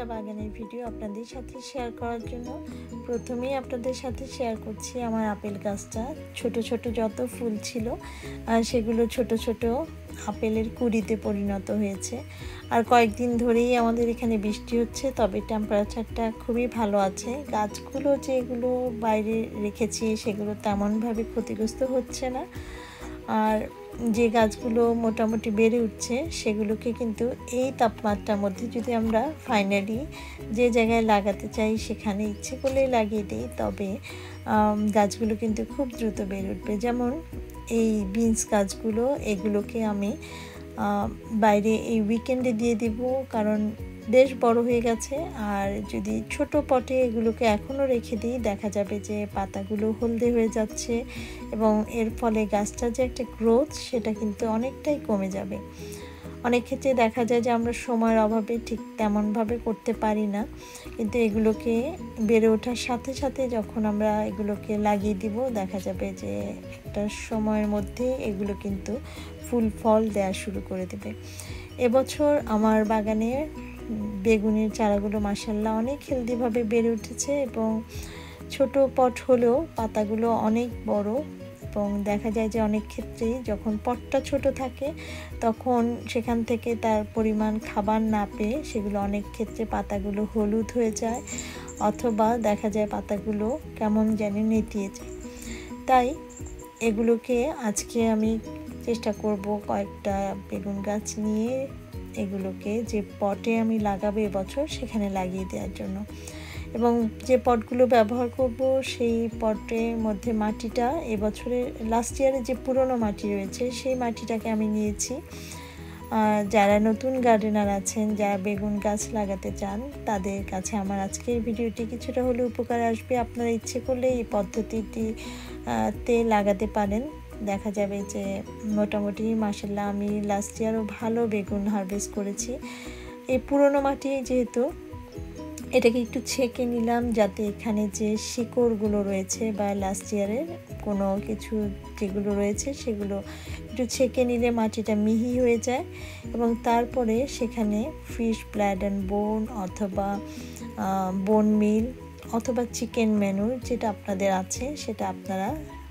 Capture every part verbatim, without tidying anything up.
বাগানের ভিডিও আপনাদের সাথে শেয়ার করার জন্য প্রথমেই আপনাদের সাথে শেয়ার করছি আমার আপেল গাছটা। ছোট ছোট যত ফুল ছিল আর সেগুলো ছোট ছোট আপেলের কুঁড়িতে পরিণত হয়েছে। আর কয়েকদিন ধরেই আমাদের এখানে বৃষ্টি হচ্ছে, তবে টেম্পারেচারটা খুবই ভালো আছে। গাছগুলো যেগুলো বাইরে রেখেছি সেগুলো তেমনভাবে ক্ষতিগ্রস্ত হচ্ছে না, আর যে গাছগুলো মোটামুটি বেড়ে উঠছে সেগুলোকে কিন্তু এই তাপমাত্রার মধ্যে যদি আমরা ফাইনালি যে জায়গায় লাগাতে চাই সেখানে ইচ্ছে করলেই লাগিয়ে দিই, তবে গাছগুলো কিন্তু খুব দ্রুত বেড়ে উঠবে। যেমন এই বিনস গাছগুলো, এগুলোকে আমি বাইরে এই উইকেন্ডে দিয়ে দিব, কারণ বেশ বড় হয়ে গেছে। আর যদি ছোট পটে এগুলোকে এখনও রেখে দিই, দেখা যাবে যে পাতাগুলো হলদে হয়ে যাচ্ছে এবং এর ফলে গাছটার যে একটা গ্রোথ সেটা কিন্তু অনেকটাই কমে যাবে। অনেক ক্ষেত্রে দেখা যায় যে আমরা সময়ের অভাবে ঠিক তেমনভাবে করতে পারি না, কিন্তু এগুলোকে বেড়ে ওঠার সাথে সাথে যখন আমরা এগুলোকে লাগিয়ে দিব, দেখা যাবে যে একটা সময়ের মধ্যে এগুলো কিন্তু ফুল ফল দেওয়া শুরু করে দেবে। এবছর আমার বাগানে বেগুনের চারাগুলো মাশাআল্লাহ অনেক হেলদিভাবে বেড়ে উঠেছে এবং ছোট পট হলেও পাতাগুলো অনেক বড়, এবং দেখা যায় যে অনেক ক্ষেত্রেই যখন পটটা ছোট থাকে তখন সেখান থেকে তার পরিমাণ খাবার না পেয়ে সেগুলো অনেক ক্ষেত্রে পাতাগুলো হলুদ হয়ে যায়, অথবা দেখা যায় পাতাগুলো কেমন জানি নেতিয়ে যায়। তাই এগুলোকে আজকে আমি চেষ্টা করব কয়েকটা বেগুন গাছ নিয়ে এগুলোকে যে পটে আমি লাগাবো এবছর সেখানে লাগিয়ে দেওয়ার জন্য। এবং যে পটগুলো ব্যবহার করব সেই পটের মধ্যে মাটিটা এবছরের লাস্ট ইয়ারে যে পুরনো মাটি রয়েছে সেই মাটিটাকে আমি নিয়েছি। যারা নতুন গার্ডেনার আছেন, যারা বেগুন গাছ লাগাতে চান, তাদের কাছে আমার আজকের ভিডিওটি কিছুটা হলেও উপকার আসবে। আপনারা ইচ্ছে করলে এই পদ্ধতিটি তে লাগাতে পারেন। দেখা যাবে যে মোটামুটি মাশাআল্লাহ আমি লাস্ট ইয়ারও ভালো বেগুন হারভেস্ট করেছি। এই পুরনো মাটি যেহেতু, এটাকে একটু ছেঁকে নিলাম যাতে এখানে যে শিকড়গুলো রয়েছে বা লাস্ট ইয়ারের কোনো কিছু যেগুলো রয়েছে সেগুলো একটু ছেঁকে নিলে মাটিটা মিহি হয়ে যায়, এবং তারপরে সেখানে ফিশ ব্লাড অ্যান্ড বোন অথবা বোন মিল অথবা চিকেন ম্যানুর যেটা আপনাদের আছে সেটা আপনারা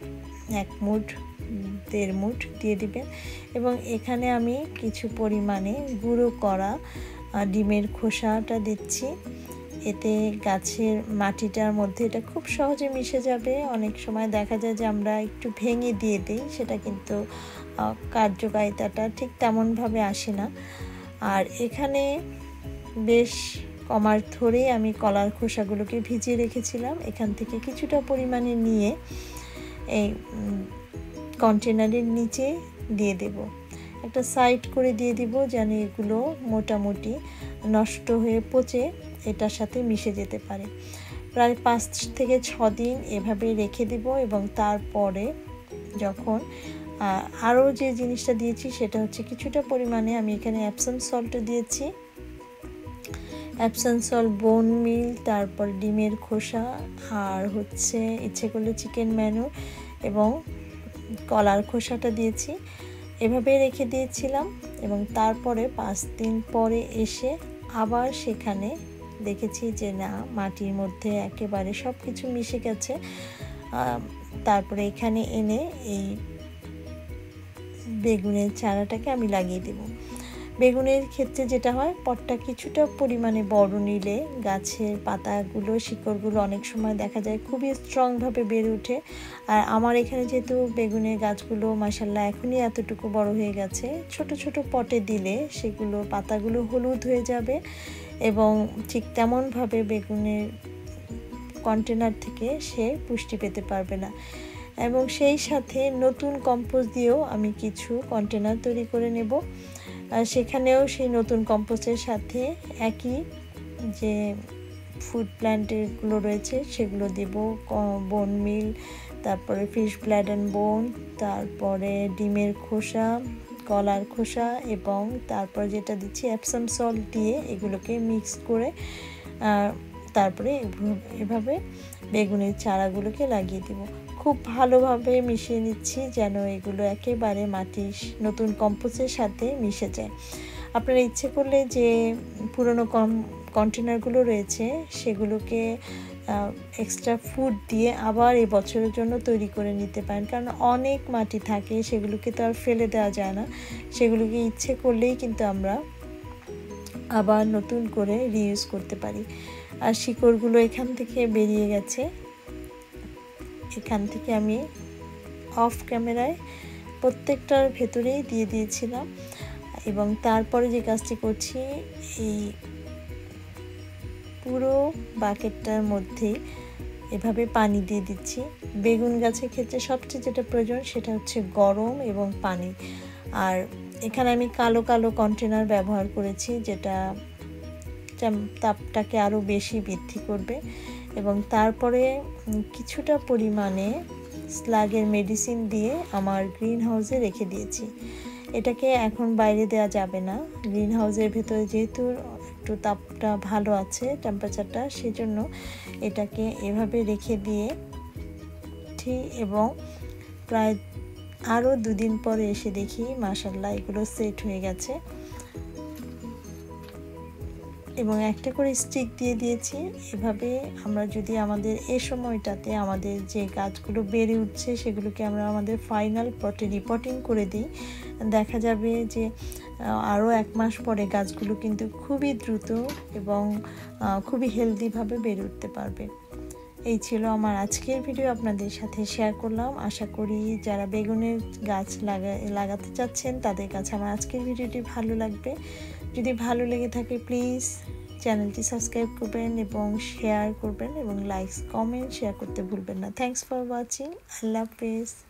এক মুঠ দেড় মুঠ দিয়ে দিবেন। এবং এখানে আমি কিছু পরিমাণে গুঁড়ো করা ডিমের খোসাটা দিচ্ছি। এতে গাছের মাটিটার মধ্যে এটা খুব সহজে মিশে যাবে। অনেক সময় দেখা যায় যে আমরা একটু ভেঙে দিয়ে দিই, সেটা কিন্তু কার্যকারিতাটা ঠিক তেমনভাবে আসে না। আর এখানে বেশ কমার ধরেই আমি কলার খোসাগুলোকে ভিজিয়ে রেখেছিলাম, এখান থেকে কিছুটা পরিমাণে নিয়ে এই কন্টেনারের নিচে দিয়ে দেব। একটা সাইড করে দিয়ে দিব যেন এগুলো মোটামুটি নষ্ট হয়ে পচে এটার সাথে মিশে যেতে পারে। প্রায় পাঁচ থেকে ছ দিন এভাবে রেখে দেব, এবং তারপরে যখন আরও যে জিনিসটা দিয়েছি সেটা হচ্ছে কিছুটা পরিমাণে আমি এখানে অ্যাপসাম সল্ট দিয়েছি। অ্যাপসাম সল্ট, বোন মিল, তারপর ডিমের খোসা, আর হচ্ছে ইচ্ছে করলে চিকেন ম্যানু এবং কলার খোসাটা দিয়েছি। এভাবে রেখে দিয়েছিলাম, এবং তারপরে পাঁচ দিন পরে এসে আবার সেখানে দেখেছি যে না, মাটির মধ্যে একেবারে সব কিছু মিশে গেছে। তারপরে এখানে এনে এই বেগুনের চারাটাকে আমি লাগিয়ে দেব। বেগুনের ক্ষেত্রে যেটা হয়, পটটা কিছুটা পরিমাণে বড় নিলে গাছের পাতাগুলো, শিকড়গুলো অনেক সময় দেখা যায় খুবই স্ট্রংভাবে বেড়ে ওঠে। আর আমার এখানে যেহেতু বেগুনের গাছগুলো মাশাআল্লাহ এখনই এতটুকু বড় হয়ে গেছে, ছোট ছোট পটে দিলে সেগুলো পাতাগুলো হলুদ হয়ে যাবে এবং ঠিক তেমনভাবে বেগুনের কন্টেনার থেকে সে পুষ্টি পেতে পারবে না। এবং সেই সাথে নতুন কম্পোস্ট দিয়েও আমি কিছু কন্টেনার তৈরি করে নেব। আর সেখানেও সেই নতুন কম্পোস্টের সাথে একই যে ফুড প্ল্যান্টেরগুলো রয়েছে সেগুলো দেব, বোন মিল, তারপরে ফিশ ব্লাড অ্যান্ড বোন, তারপরে ডিমের খোসা, কলার খোসা, এবং তারপর যেটা দিচ্ছি অ্যাপসাম সল্ট দিয়ে এগুলোকে মিক্স করে তারপরে এভাবে বেগুনের চারাগুলোকে লাগিয়ে দেব। খুব ভালোভাবে মিশিয়ে নিচ্ছি যেন এগুলো একেবারে মাটির নতুন কম্পোস্টের সাথে মিশে যায়। আপনারা ইচ্ছে করলে যে পুরনো কম কন্টেনারগুলো রয়েছে সেগুলোকে এক্সট্রা ফুড দিয়ে আবার এই বছরের জন্য তৈরি করে নিতে পারেন, কারণ অনেক মাটি থাকে, সেগুলোকে তো আর ফেলে দেওয়া যায় না। সেগুলোকে ইচ্ছে করলেই কিন্তু আমরা আবার নতুন করে রিইউজ করতে পারি। আর শিকড়গুলো এখান থেকে বেরিয়ে গেছে, এখান থেকে আমি অফ ক্যামেরায় প্রত্যেকটার ভেতরেই দিয়ে দিয়েছিলাম। এবং তারপরে যে কাজটি করছি, এই পুরো বাকেটটার মধ্যে এভাবে পানি দিয়ে দিচ্ছি। বেগুন গাছের ক্ষেত্রে সবচেয়ে যেটা প্রয়োজন সেটা হচ্ছে গরম এবং পানি। আর এখানে আমি কালো কালো কন্টেনার ব্যবহার করেছি, যেটা তাপটাকে আরও বেশি বৃদ্ধি করবে। এবং তারপরে কিছুটা পরিমাণে স্লাগের মেডিসিন দিয়ে আমার গ্রিন হাউসে রেখে দিয়েছি। এটাকে এখন বাইরে দেওয়া যাবে না, গ্রিন হাউসের ভেতরে যেহেতু একটু তাপটা ভালো আছে, টেম্পারেচারটা, সেজন্য এটাকে এভাবে রেখে দিয়ে ঠিক। এবং প্রায় আরও দুদিন পরে এসে দেখি মাশাআল্লাহ এগুলো সেট হয়ে গেছে। এবং একটা করে স্টিক দিয়ে দিয়েছি। এভাবে আমরা যদি আমাদের এই সময়টাতে আমাদের যে গাছগুলো বেড়ে উঠছে সেগুলোকে আমরা আমাদের ফাইনাল পটে রিপোর্টিং করে দিই, দেখা যাবে যে আরও এক মাস পরে গাছগুলো কিন্তু খুবই দ্রুত এবং খুবই হেলদিভাবে বেড়ে উঠতে পারবে। এই ছিল আমার আজকের ভিডিও, আপনাদের সাথে শেয়ার করলাম। আশা করি যারা বেগুনের গাছ লাগা লাগাতে চাচ্ছেন তাদের কাছে আমার আজকের ভিডিওটি ভালো লাগবে। যদি ভালো লেগে থাকে প্লিজ চ্যানেলটি সাবস্ক্রাইব করবেন এবং শেয়ার করবেন, এবং লাইকস কমেন্ট শেয়ার করতে ভুলবেন না। Thanks for watching. আল্লাহ হাফেজ।